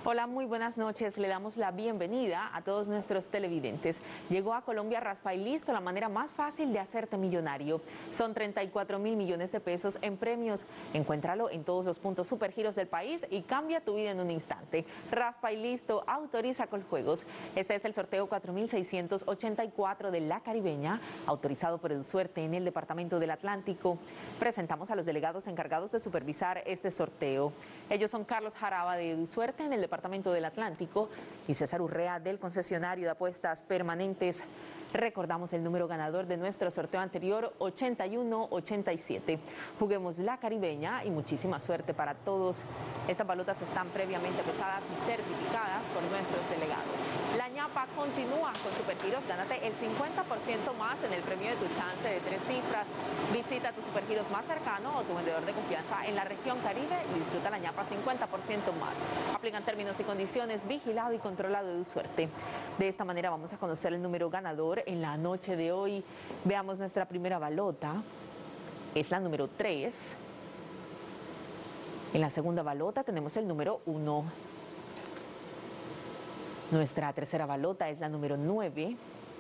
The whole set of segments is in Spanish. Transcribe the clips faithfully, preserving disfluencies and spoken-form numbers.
Hola, muy buenas noches. Le damos la bienvenida a todos nuestros televidentes. Llegó a Colombia Raspa y Listo, la manera más fácil de hacerte millonario. Son treinta y cuatro mil millones de pesos en premios. Encuéntralo en todos los puntos Supergiros del país y cambia tu vida en un instante. Raspa y Listo, autoriza Coljuegos. Este es el sorteo cuatro mil seiscientos ochenta y cuatro de La Caribeña, autorizado por EduSuerte en el Departamento del Atlántico. Presentamos a los delegados encargados de supervisar este sorteo. Ellos son Carlos Jaraba de EduSuerte en el Departamento del Atlántico y César Urrea del concesionario de apuestas permanentes. Recordamos el número ganador de nuestro sorteo anterior, ochenta y uno ochenta y siete. Juguemos La Caribeña y muchísima suerte para todos. Estas balotas están previamente pesadas y certificadas por nuestros delegados. La ñapa continúa con Supergiros. Gánate el cincuenta por ciento más en el premio de tu chance de tres cifras. Visita tu Supergiros más cercano o tu vendedor de confianza en la región Caribe y disfruta la ñapa cincuenta por ciento más. Aplican términos y condiciones, vigilado y controlado de EduSuerte. De esta manera vamos a conocer el número ganador en la noche de hoy. Veamos nuestra primera balota. Es la número tres. En la segunda balota tenemos el número uno. Nuestra tercera balota es la número nueve.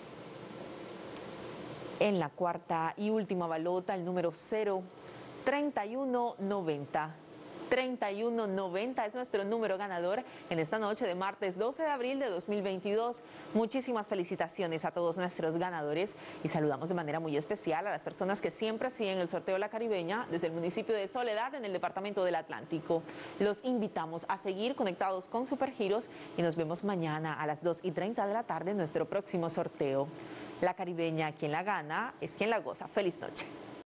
En la cuarta y última balota, el número cero, treinta y uno noventa. treinta y uno noventa es nuestro número ganador en esta noche de martes doce de abril de dos mil veintidós. Muchísimas felicitaciones a todos nuestros ganadores y saludamos de manera muy especial a las personas que siempre siguen el sorteo La Caribeña desde el municipio de Soledad en el Departamento del Atlántico. Los invitamos a seguir conectados con Supergiros y nos vemos mañana a las dos y treinta de la tarde en nuestro próximo sorteo. La Caribeña, quien la gana, es quien la goza. Feliz noche.